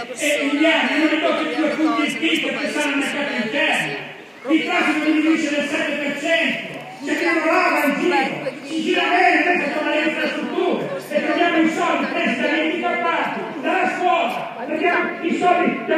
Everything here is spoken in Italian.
quella persona che potrebbe le cose in questo paese così belle, così i tassi non diminuisce del 7%, c'è chi non lava in giro, si gira bene per fare le infrastrutture e prendiamo i soldi presi dagli handicappati, dalla scuola, prendiamo i soldi